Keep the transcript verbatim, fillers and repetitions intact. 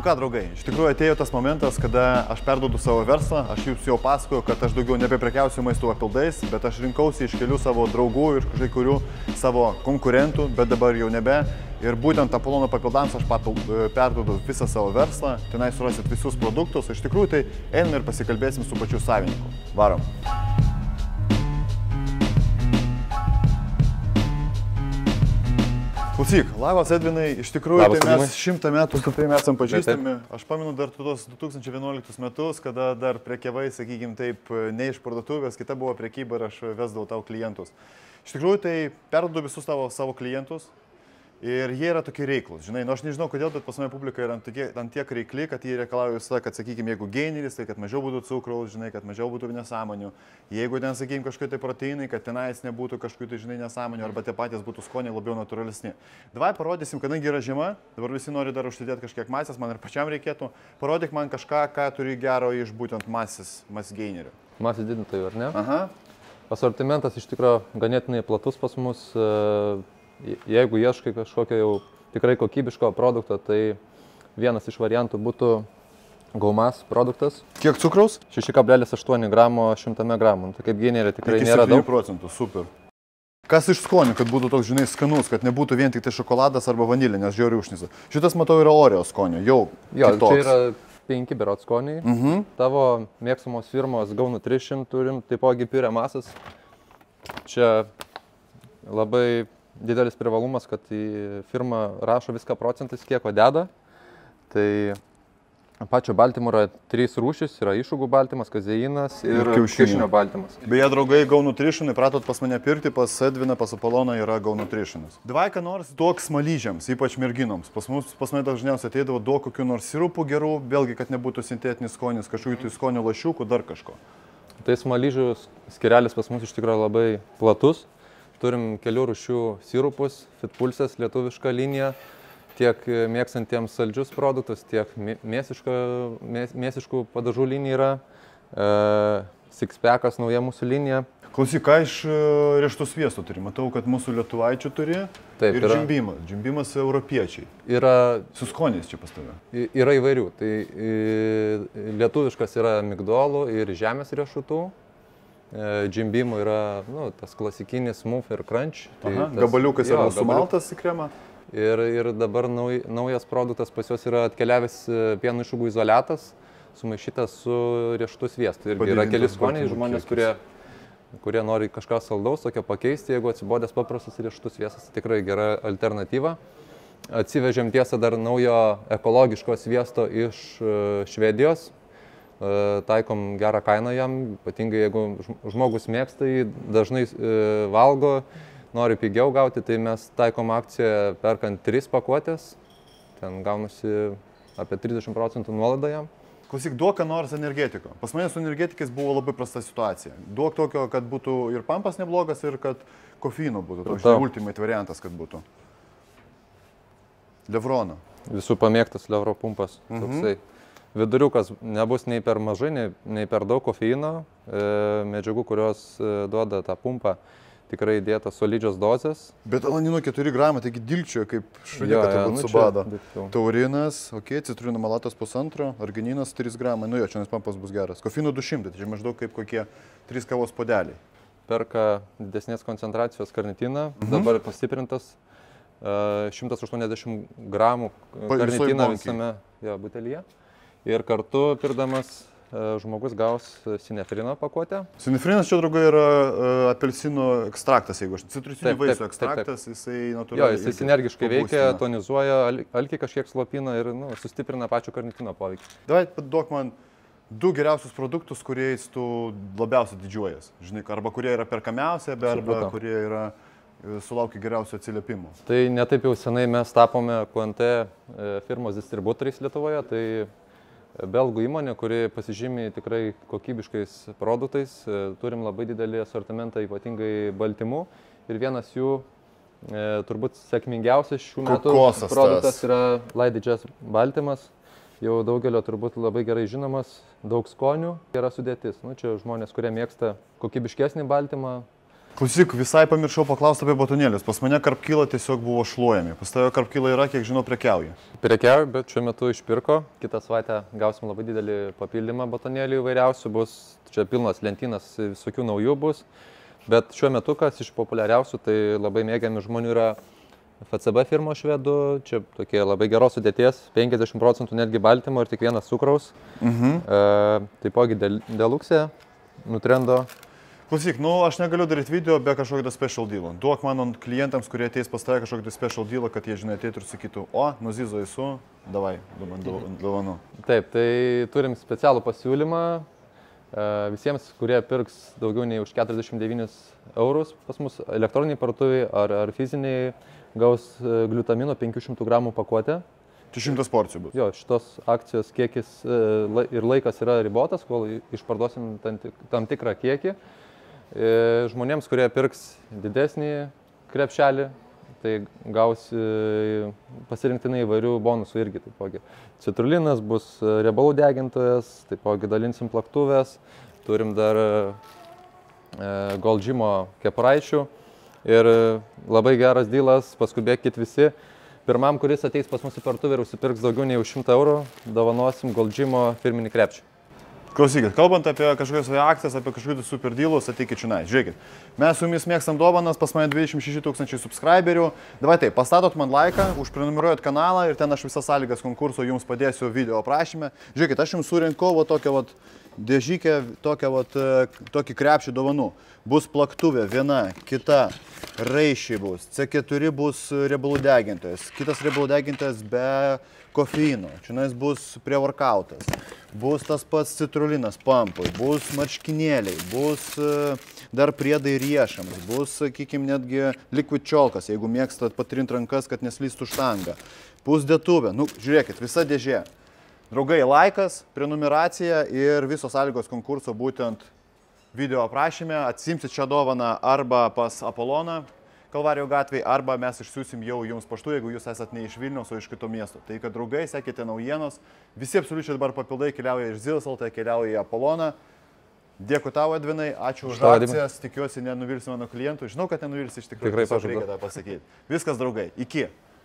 ką, draugai, iš tikrųjų atėjo tas momentas, kada aš perduodu savo verslą, aš jums jau pasakoju, kad aš daugiau nebeprekiausiu maisto papildais, bet aš rinkausi iš kelių savo draugų ir kai kurių savo konkurentų, bet dabar jau nebe. Ir būtent Apolono papildams aš papild, perduodu visą savo verslą, tenai surasit visus produktus. Iš tikrųjų tai einam ir pasikalbėsim su pačiu savininku. Varom. Klausyk, labas Edvinai, iš tikrųjų labas, tai mes šimtą metų su tavimi esam pažįstami. Aš pamenu dar tuos du tūkstančiai vienuoliktus metus, kada dar prekiavai, sakykim taip, ne iš parduotuvės, kita buvo prekyba ir aš vesdavau tau klientus. Iš tikrųjų tai perduodu visus tavo savo klientus. Ir jie yra tokie reiklus, žinai, nu aš nežinau kodėl, bet pas mane publika yra ant tiek, ant tiek reikli, kad jie reikalauja visada, kad, sakykime, jeigu geineris, tai kad mažiau būtų cukraus, žinai, kad mažiau būtų nesąmonių. Jeigu ten, sakykime, kažkokie tai proteinai, kad tenais nebūtų kažkokių tai, žinai, nesąmonių, arba tie patys būtų skoniai labiau natūralesni. Davai parodysim, kadangi yra žiema, dabar visi nori dar užsidėti kažkiek masės, man ir pačiam reikėtų. Parodyk man kažką, ką turi gero iš būtent masės, masės geinerio. Masės didintojų, ar ne? Aha. Asortimentas iš tikrųjų ganėtinai platus pas mus. Jeigu ieškai kažkokio jau tikrai kokybiško produkto, tai vienas iš variantų būtų Gaumas produktas. Kiek cukraus? šeši kablelis aštuoni gramo šimtame gramų. Tai kaip geinerė tikrai nėra daug. septyni procentų, super. Kas iš skonių, kad būtų toks, žinai, skanus, kad nebūtų vien tik tai šokoladas arba vanilė, nes žiauriai užnisa. Šitas, matau, yra Oreo skonio, jau jo, kitoks. Čia yra penki berot skoniai. Mhm. Tavo mėgstamos firmos Go Nutrition turim, taipogi Pure masas. Čia labai didelis privalumas, kad firma rašo viską procentais, kiek ko deda. Tai pačio baltymo yra trys rūšys, yra išūgų baltymas, kazeinas ir, ir kiaušinio baltymas. Beje, draugai, Go Nutrition, įpratot pas mane pirkti, pas Edviną, pas Apoloną yra Go Nutritionas. Davai ką nors duok smaližiams, ypač merginoms. Pas, mus, pas mane dažniausiai ateidavo duok kokių nors sirupų gerų, vėlgi, kad nebūtų sintetinis skonis, kažkokių tai skonio lašiukų, dar kažko. Tai smaližių skirelis pas mus iš tikrųjų labai platus. Turim kelių rūšių sirupus, Fitpulsės, lietuviška linija, tiek mėgstantiems saldžius produktus, tiek mėsiška, mės, mėsiškų padažų linija yra, e, Sixpackas nauja mūsų linija. Klausyk, ką iš riešutų sviesto turi? Matau, kad mūsų lietuvaičių turi. Taip, ir yra, džimbimas, džimbimas europiečiai. Yra, su skoniais čia pas tave? Yra įvairių, tai lietuviškas yra migdolų ir žemės riešutų. Džimbimų yra nu, tas klasikinis smooth ir crunch. Tai Aha, tas, gabaliukas yra sumaltas į kremą. Ir, ir dabar nauj, naujas produktas pas juos yra atkeliavęs pieno išūgų izoliatas, sumaišytas su riešutų sviestu. Ir yra keli skoniai žmonės, kurie, kurie nori kažką saldaus, tokio pakeisti, jeigu atsibodęs paprastas riešutų sviestas, tikrai gera alternatyva. Atsivežėm tiesą dar naujo ekologiško sviesto iš Švedijos. Taikom gerą kainą jam, ypatingai jeigu žmogus mėgsta, jį dažnai valgo, nori pigiau gauti, tai mes taikom akciją perkant tris pakuotės, ten gaunasi apie trisdešimt procentų nuolaidą jam. Klausyk, duok ką nors energetiko. Pas mane su energetikais buvo labai prasta situacija. Duok tokio, kad būtų ir pampas neblogas, ir kad kofeino būtų, toks žinai, ultimate variantas, kad būtų. Levrono. Visų pamėgtas Levro pumpas, mhm. toksai. Viduriukas nebus nei per mažai, nei, nei per daug kofeino, e, medžiagų, kurios e, duoda tą pumpą, tikrai įdėta solidžios dozės. Bet alanino keturi gramai, taigi dilčioje kaip šuniuką ja, turbūt ja, nu subado. Taurinas, ok, citrinų malatas pusantro, argininas trys gramai, nu jo, čia nes pampas bus geras. Kofeino du šimtai, tai čia maždaug kaip kokie trys kavos podeliai. Perka didesnės koncentracijos karnitiną, mhm. dabar pastiprintas. šimtas aštuoniasdešimt gramų karnitiną visame jo, butelyje. Ir kartu pirdamas žmogus gaus sinefrino pakuotę. Sinefrinas čia, draugai, yra apelsino ekstraktas, jeigu aš citrusinių vaisių ekstraktas, taip, taip. Jisai natūraliai. Jo, jisai sinergiškai veikia, tonizuoja, alkį kažkiek slopina ir nu, sustiprina pačių karnitino poveikį. Davai, duok man du geriausius produktus, kuriais tu labiausiai didžiuojas. Žinai, arba kurie yra perkamiausia, arba kurie yra sulaukia geriausio atsiliepimo. Tai netaip jau senai mes tapome Q N T firmos distributoriais Lietuvoje. Tai belgų įmonė, kuri pasižymi tikrai kokybiškais produktais. Turim labai didelį asortimentą, ypatingai baltymų. Ir vienas jų e, turbūt sėkmingiausias šių metų Kokosas produktas tas. yra Light Digest baltymas. Jau daugelio turbūt labai gerai žinomas, daug skonių, gera sudėtis. Nu, čia žmonės, kurie mėgsta kokybiškesnį baltymą, Klausyk, visai pamiršau paklausti apie batonėlius. Pas mane karpkyla tiesiog buvo šluojami. Pas tavę karpkyla yra, kiek žinau, prekiauja. Prekiauja, bet šiuo metu išpirko. Kitą savaitę gausim labai didelį papildymą batonėlių įvairiausių. Bus čia pilnas lentynas, visokių naujų bus. Bet šiuo metu, kas iš populiariausių, tai labai mėgiami žmonių yra F C B firmos švedų. Čia tokie labai geros sudėties, penkiasdešimt procentų netgi baltymo ir tik vienas cukraus. Mhm. E, taipogi Deluxe, Nutrendo. Klausyk, nu aš negaliu daryti video be kažkokio special dealo. Duok mano klientams, kurie ateis pas tave kažkokio special dealo, kad jie, žinai, ateitų ir sakytų, o, nuzizo esu, davai, dovanu. Taip, tai turim specialų pasiūlymą visiems, kurie pirks daugiau nei už keturiasdešimt devynis eurus pas mus elektroniniai parduotuviai ar, ar fiziniai, gaus gliutamino penkių šimtų gramų pakuotę. Tai šimtas porcijų bus. Jo, šitos akcijos kiekis ir laikas yra ribotas, kol išparduosim tam tikrą kiekį. Žmonėms, kurie pirks didesnį krepšelį, tai gaus pasirinktinai įvairių bonusų irgi. Taipogi citrulinas bus riebalų degintojas, taipogi dalinsim plaktuvės, turim dar Gold Gymo kepuraičių ir labai geras dylas, paskubėkit visi. Pirmam, kuris ateis pas mus į parduotuvę ir užsipirks daugiau nei už šimtą eurų, dovanosim Gold Gymo firminį krepšį. Klausykit, kalbant apie kažkokias akcijas, apie kažkokius super dealus, ateikit čionai. Žiūrėkit, mes su jumis mėgstam dovanas, pas mane dvidešimt šeši tūkstančiai subscriberių. Davai taip, pastatot man laiką, užprenumeruojat kanalą ir ten aš visas sąlygas konkurso jums padėsiu video aprašyme. Žiūrėkit, aš jums surinkau va tokią va dėžykę, tokią va tokį krepšį dovanų. Bus plaktuvė viena, kita, raišiai bus, C keturi bus riebalų degintojas, kitas riebalų degintojas be kofeino, čia bus pre-workoutas, bus tas pats citrulinas pampui, bus marškinėliai, bus dar priedai riešams, bus, sakykime, netgi liquid čiolkas, jeigu mėgstat patrinti rankas, kad neslystų štanga, bus dėtuvė, nu, žiūrėkit, visa dėžė. Draugai, laikas, prenumeracija ir visos sąlygos konkurso būtent video aprašyme, atsimsit šią dovaną arba pas Apoloną, Kalvarijų gatvėje, arba mes išsiųsim jau jums paštu, jeigu jūs esat ne iš Vilniaus, o iš kito miesto. Tai, kad draugai, sekite naujienos, visi absoliučiai dabar papildai keliauja iš Zilas L T, keliauja į Apoloną. Dėkui tau, Edvinai, ačiū už akcijas, tikiuosi nenuvilsi mano klientų. Žinau, kad nenuvilsi iš tikrųjų, reikia tą pasakyti. Viskas, draugai, iki.